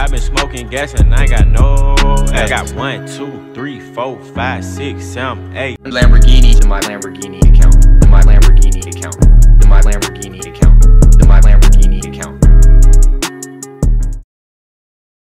I've been smoking gas and I got no. I got 1, 2, 3, 4, 5, 6, 7, 8 Lamborghini to my Lamborghini.